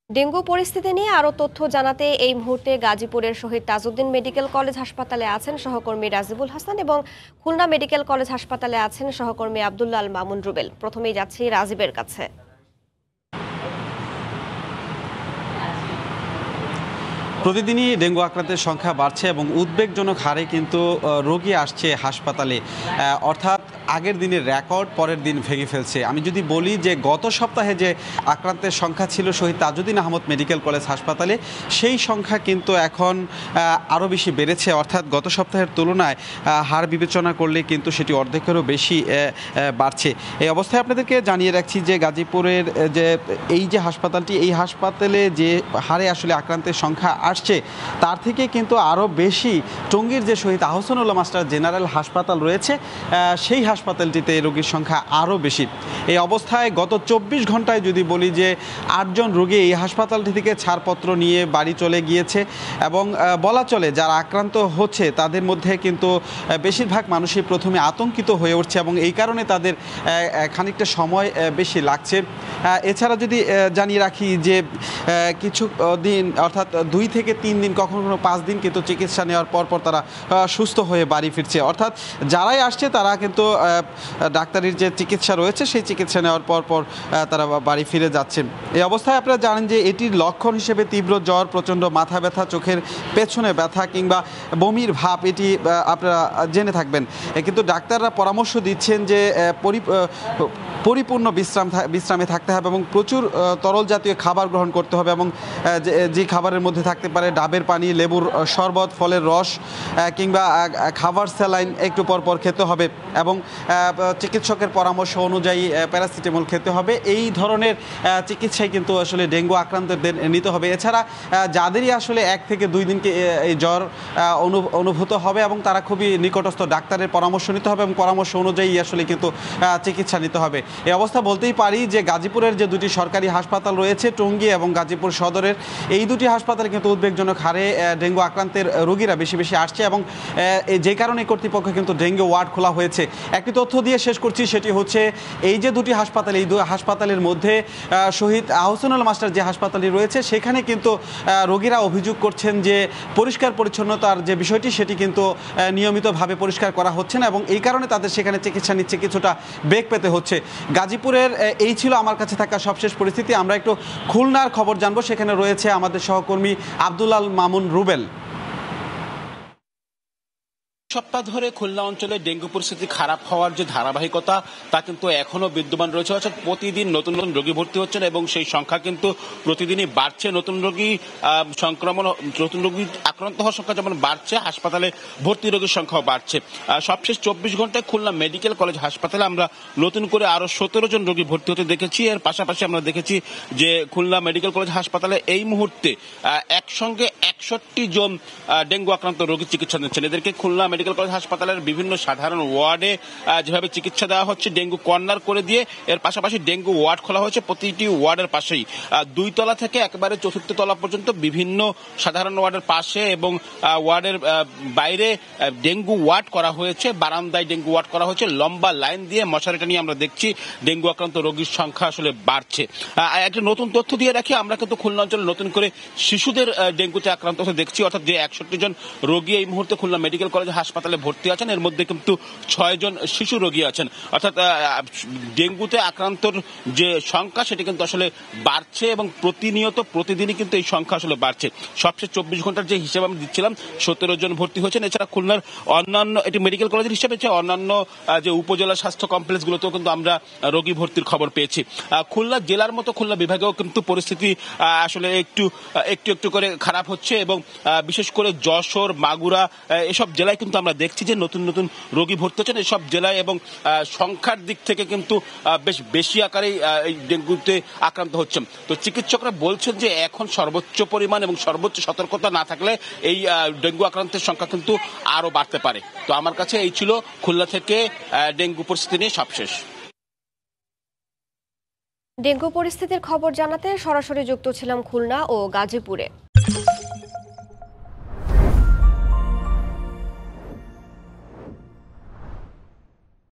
Dengue পরিস্থিতি নিয়ে আরো তথ্য জানাতে এই মুহূর্তে গাজীপুরের শহীদ তাজউদ্দিন মেডিকেল কলেজ হাসপাতালে আছেন সহকর্মী রাজিবুল হাসান এবং খুলনা মেডিকেল কলেজ হাসপাতালে আছেন সহকর্মী আব্দুল্লাহ আল মামুন রুবেল। প্রথমেই যাচ্ছি রাজিবের কাছে। প্রতিদিনই ডেঙ্গু আক্রান্তের সংখ্যা বাড়ছে এবং উদ্বেগজনক হারে কিন্তু রোগী আসছে হাসপাতালে, অর্থাৎ আগের দিনের রেকর্ড পরের দিন ভেঙে ফেলছে। আমি যদি বলি যে গত সপ্তাহে যে আক্রান্তের সংখ্যা ছিল শহীদ তাজউদ্দিন আহমদ মেডিকেল কলেজ হাসপাতালে, সেই সংখ্যা কিন্তু এখন আরও বেশি বেড়েছে, অর্থাৎ গত সপ্তাহের তুলনায় হার বিবেচনা করলে কিন্তু সেটি অর্ধেকেরও বেশি বাড়ছে। এই অবস্থায় আপনাদেরকে জানিয়ে রাখছি যে গাজীপুরের যে এই যে হাসপাতালটি, এই হাসপাতালে যে হারে আসলে আক্রান্তের সংখ্যা আসছে তার থেকে কিন্তু আরও বেশি টঙ্গীর যে শহীদ আহসানুল্লাহ মাস্টার জেনারেল হাসপাতাল রয়েছে সেই হাসপাতালটিতে রোগীর সংখ্যা আরও বেশি। এই অবস্থায় গত 24 ঘন্টায় যদি বলি যে 8 জন রোগী এই হাসপাতালটি থেকে ছাড়পত্র নিয়ে বাড়ি চলে গিয়েছে এবং বলা চলে যারা আক্রান্ত হচ্ছে তাদের মধ্যে কিন্তু বেশিরভাগ মানুষই প্রথমে আতঙ্কিত হয়ে উঠছে এবং এই কারণে তাদের খানিকটা সময় বেশি লাগছে। এছাড়া যদি জানিয়ে রাখি যে কিছু দিন অর্থাৎ 2 থেকে 3 দিন কখনো 5 দিন কিন্তু চিকিৎসা নেওয়ার পর তারা সুস্থ হয়ে বাড়ি ফিরছে, অর্থাৎ যারাই আসছে তারা কিন্তু ডাক্তারের যে চিকিৎসা রয়েছে সেই চিকিৎসা নেওয়ার পর তারা বাড়ি ফিরে যাচ্ছেন। এই অবস্থায় আপনারা জানেন যে এটির লক্ষণ হিসেবে তীব্র জ্বর, প্রচণ্ড মাথা ব্যথা, চোখের পেছনে ব্যথা কিংবা বমির ভাব, এটি আপনারা জেনে থাকবেন। কিন্তু ডাক্তাররা পরামর্শ দিচ্ছেন যে পরিপূর্ণ বিশ্রামে থাকতে হবে এবং প্রচুর তরল জাতীয় খাবার গ্রহণ করতে হবে এবং যে খাবারের মধ্যে থাকতে পারে ডাবের পানি, লেবুর শরবত, ফলের রস কিংবা খাবার স্যালাইন একটু পর খেতে হবে এবং চিকিৎসকের পরামর্শ অনুযায়ী প্যারাসিটামল খেতে হবে। এই ধরনের চিকিৎসাই কিন্তু আসলে ডেঙ্গু আক্রান্তদের নিতে হবে। এছাড়া যাদেরই আসলে 1 থেকে 2 দিনকে এই জ্বর অনুভূত হবে এবং তারা খুবই নিকটস্থ ডাক্তারের পরামর্শ নিতে হবে এবং পরামর্শ অনুযায়ী আসলে কিন্তু চিকিৎসা নিতে হবে। এই অবস্থা বলতেই পারি যে গাজীপুরের যে 2টি সরকারি হাসপাতাল রয়েছে, টঙ্গী এবং গাজীপুর সদরের, এই 2টি হাসপাতালে কিন্তু উদ্বেগজনক হারে ডেঙ্গু আক্রান্তের রোগীরা বেশি আসছে এবং যে কারণে কর্তৃপক্ষ কিন্তু ডেঙ্গু ওয়ার্ড খোলা হয়েছে। একটি তথ্য দিয়ে শেষ করছি, সেটি হচ্ছে এই যে 2টি হাসপাতাল, এই 2 হাসপাতালের মধ্যে শহীদ আহসানুল্লাহ মাস্টার যে হাসপাতালটি রয়েছে সেখানে কিন্তু রোগীরা অভিযোগ করছেন যে পরিষ্কার পরিচ্ছন্নতার যে বিষয়টি সেটি কিন্তু নিয়মিতভাবে পরিষ্কার করা হচ্ছে না এবং এই কারণে তাদের সেখানে চিকিৎসা নিচ্ছে কিছুটা বেগ পেতে হচ্ছে। গাজীপুরের এই ছিল আমার কাছে থাকা সবশেষ পরিস্থিতি। আমরা একটু খুলনার খবর জানবো, সেখানে রয়েছে আমাদের সহকর্মী আব্দুল্লাহ আল মামুন রুবেল। সপ্তাহ ধরে খুলনা অঞ্চলে ডেঙ্গু পরিস্থিতি খারাপ হওয়ার যে ধারাবাহিকতা তা কিন্তু এখনো বিদ্যমান রয়েছে, অর্থাৎ প্রতিদিন নতুন রোগী ভর্তি হচ্ছেন এবং সেই সংখ্যা কিন্তু প্রতিদিনই বাড়ছে। নতুন রোগী আক্রান্ত হওয়ার সংখ্যা যেমন বাড়ছে, হাসপাতালে ভর্তি রোগীর সংখ্যাও বাড়ছে। সবশেষ 24 ঘন্টায় খুলনা মেডিকেল কলেজ হাসপাতালে আমরা নতুন করে আরো 17 জন রোগী ভর্তি হতে দেখেছি। এর পাশাপাশি আমরা দেখেছি যে খুলনা মেডিকেল কলেজ হাসপাতালে এই মুহূর্তে একসঙ্গে 61 জন ডেঙ্গু আক্রান্ত রোগী চিকিৎসা নিচ্ছেন। এদেরকে খুলনা মেডিকেল কলেজ হাসপাতালের বিভিন্ন সাধারণ ওয়ার্ডে যেভাবে চিকিৎসা দেওয়া হচ্ছে ডেঙ্গু কর্নার করে দিয়ে, এর পাশাপাশি ডেঙ্গু ওয়ার্ড খোলা হয়েছে প্রতিটি ওয়ার্ডের পাশেই। 2 তলা থেকে একেবারে 4র্থ তলা পর্যন্ত বিভিন্ন সাধারণ ওয়ার্ডের পাশে এবং ওয়ার্ডের বাইরে ডেঙ্গু ওয়ার্ড করা হয়েছে, বারান্দায় ডেঙ্গু ওয়ার্ড করা হয়েছে। লম্বা লাইন দিয়ে মশারিটা নিয়ে আমরা দেখছি ডেঙ্গু আক্রান্ত রোগীর সংখ্যা আসলে বাড়ছে। একটা নতুন তথ্য দিয়ে রাখি, আমরা কিন্তু খুলনা অঞ্চলে নতুন করে শিশুদের ডেঙ্গুতে আক্রান্ত হতে দেখছি, অর্থাৎ যে 61 জন রোগী এই মুহূর্তে খুলনা মেডিকেল কলেজ হাসপাতালে ভর্তি আছেন এর মধ্যে কিন্তু 6 জন শিশু রোগী আছেন, অর্থাৎ ডেঙ্গুতে আক্রান্তর যে সংখ্যা সেটি কিন্তু আসলে বাড়ছে এবং প্রতিদিনই কিন্তু এই সংখ্যা আসলে বাড়ছে। সবশেষ 24 ঘন্টার যে হিসাব আমি দিচ্ছিলাম 17 জন ভর্তি হয়েছেন। এছাড়া খুলনার অন্যান্য, এটি মেডিকেল কলেজের হিসাবে অন্যান্য যে উপজেলা স্বাস্থ্য কমপ্লেক্সগুলোতেও কিন্তু আমরা রোগী ভর্তির খবর পেয়েছি। খুলনা জেলার মতো খুলনা বিভাগেও কিন্তু পরিস্থিতি আসলে একটু করে খারাপ হচ্ছে এবং বিশেষ করে যশোর, মাগুরা এসব জেলায় কিন্তু আমরা দেখছি যে নতুন রোগী ভর্তি হচ্ছেন এসব জেলায় এবং সংখ্যার দিক থেকে কিন্তু বেশ বেশি আকারেই এই ডেঙ্গুতে আক্রান্ত হচ্ছেন। তো চিকিৎসকরা বলছেন যে এখন সর্বোচ্চ পরিমাণ এবং সর্বোচ্চ সতর্কতা না থাকলে এই ডেঙ্গু আক্রান্তের সংখ্যা কিন্তু আরো বাড়তে পারে। তো আমার কাছে এই ছিল খুলনা থেকে ডেঙ্গু পরিস্থিতি নিয়ে সবশেষ। ডেঙ্গু পরিস্থিতির খবর জানাতে সরাসরি যুক্ত ছিলাম খুলনা ও গাজীপুরে।